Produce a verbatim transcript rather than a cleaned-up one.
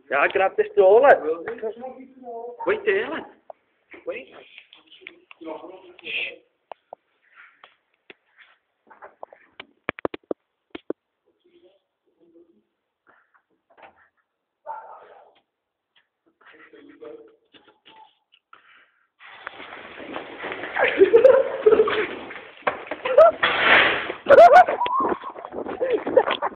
Ja, grab this door, lad. Wait there, lad. Wait. Shh.